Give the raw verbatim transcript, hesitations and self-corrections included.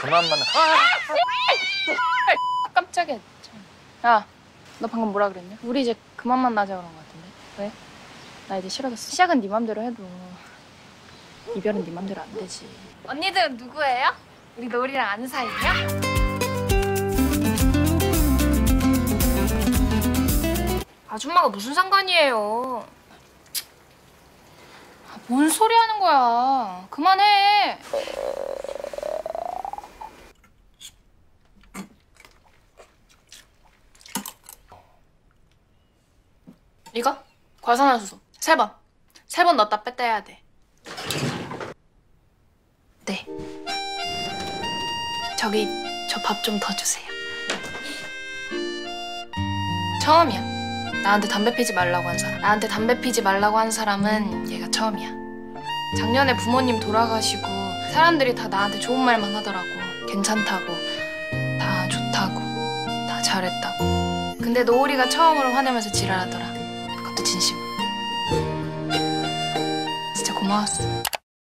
그만 만나. 깜짝이야. 야, 너 방금 뭐라 그랬냐? 우리 이제 그만 만나자 그런 거 같은데. 왜? 나 이제 싫어졌어. 시작은 네 맘대로 해도 이별은 네 맘대로 안 되지. 언니들은 누구예요? 우리 노을이랑 아는 사이예요? 아줌마가 무슨 상관이에요? 아, 뭔 소리 하는 거야? 그만해. 이거? 과산화수소 세 번. 세 번 넣었다 뺐다 해야 돼. 네. 저기 저 밥 좀 더 주세요. 처음이야. 나한테 담배 피지 말라고 한 사람. 나한테 담배 피지 말라고 한 사람은 얘가 처음이야. 작년에 부모님 돌아가시고 사람들이 다 나한테 좋은 말만 하더라고. 괜찮다고, 다 좋다고, 다 잘했다고. 근데 노을이가 처음으로 화내면서 지랄하더라. 그것도 진심으로. 진짜 고마웠어.